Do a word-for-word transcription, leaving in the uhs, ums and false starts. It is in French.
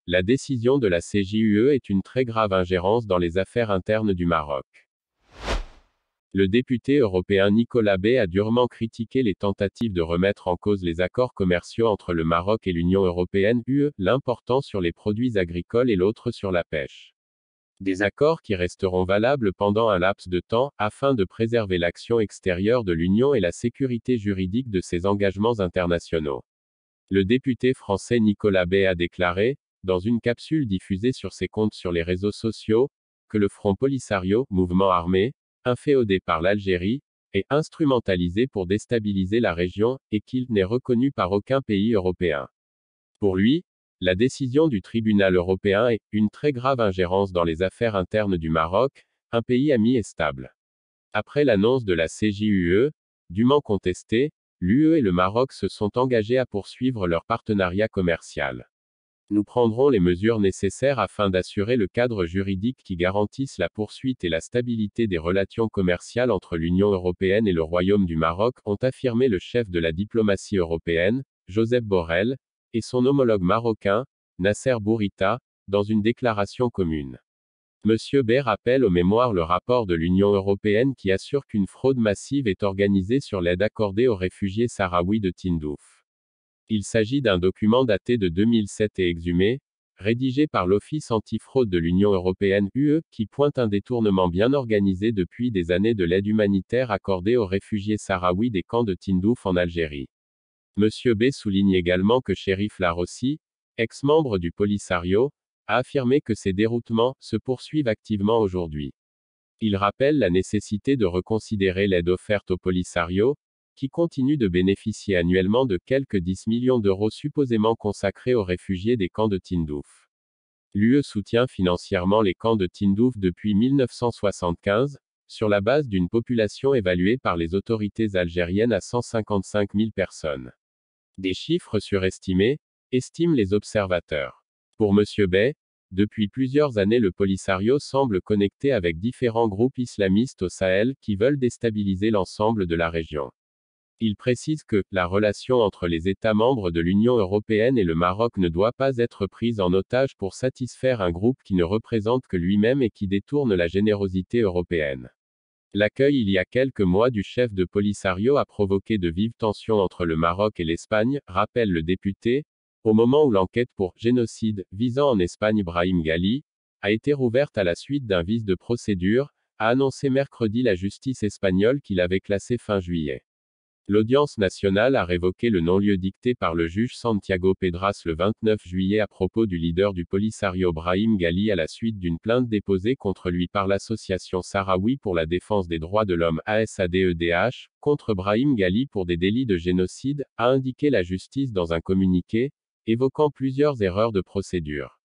La décision de la C J U E est une très grave ingérence dans les affaires internes du Maroc. Le député européen Nicolas Bay a durement critiqué les tentatives de remettre en cause les accords commerciaux entre le Maroc et l'Union européenne, U E, l'un portant sur les produits agricoles et l'autre sur la pêche. Des accords qui resteront valables pendant un laps de temps, afin de préserver l'action extérieure de l'Union et la sécurité juridique de ses engagements internationaux. Le député français Nicolas Bay a déclaré, dans une capsule diffusée sur ses comptes sur les réseaux sociaux, que le Front Polisario, mouvement armé, inféodé par l'Algérie, est instrumentalisé pour déstabiliser la région, et qu'il n'est reconnu par aucun pays européen. Pour lui, la décision du tribunal européen est une très grave ingérence dans les affaires internes du Maroc, un pays ami et stable. Après l'annonce de la C J U E, dûment contestée, l'U E et le Maroc se sont engagés à poursuivre leur partenariat commercial. Nous prendrons les mesures nécessaires afin d'assurer le cadre juridique qui garantisse la poursuite et la stabilité des relations commerciales entre l'Union européenne et le Royaume du Maroc, ont affirmé le chef de la diplomatie européenne, Josep Borrell, et son homologue marocain, Nasser Bourita, dans une déclaration commune. Monsieur Bay rappelle aux mémoires le rapport de l'Union européenne qui assure qu'une fraude massive est organisée sur l'aide accordée aux réfugiés sahraouis de Tindouf. Il s'agit d'un document daté de deux mille sept et exhumé, rédigé par l'Office antifraude de l'Union européenne U E, qui pointe un détournement bien organisé depuis des années de l'aide humanitaire accordée aux réfugiés sahraouis des camps de Tindouf en Algérie. Monsieur B souligne également que Chérif Larossi, ex-membre du Polisario, a affirmé que ces déroutements se poursuivent activement aujourd'hui. Il rappelle la nécessité de reconsidérer l'aide offerte au Polisario, qui continue de bénéficier annuellement de quelques dix millions d'euros supposément consacrés aux réfugiés des camps de Tindouf. L'U E soutient financièrement les camps de Tindouf depuis mille neuf cent soixante-quinze, sur la base d'une population évaluée par les autorités algériennes à cent cinquante-cinq mille personnes. Des chiffres surestimés, estiment les observateurs. Pour Monsieur Bay, depuis plusieurs années le Polisario semble connecté avec différents groupes islamistes au Sahel qui veulent déstabiliser l'ensemble de la région. Il précise que la relation entre les États membres de l'Union européenne et le Maroc ne doit pas être prise en otage pour satisfaire un groupe qui ne représente que lui-même et qui détourne la générosité européenne. L'accueil il y a quelques mois du chef de Polisario a provoqué de vives tensions entre le Maroc et l'Espagne, rappelle le député, au moment où l'enquête pour génocide, visant en Espagne Brahim Ghali, a été rouverte à la suite d'un vice de procédure, a annoncé mercredi la justice espagnole qui l'avait classé fin juillet. L'audience nationale a révoqué le non-lieu dicté par le juge Santiago Pedras le vingt-neuf juillet à propos du leader du Polisario Brahim Ghali à la suite d'une plainte déposée contre lui par l'association sahraoui pour la défense des droits de l'homme A S A D E D H, contre Brahim Ghali pour des délits de génocide, a indiqué la justice dans un communiqué, évoquant plusieurs erreurs de procédure.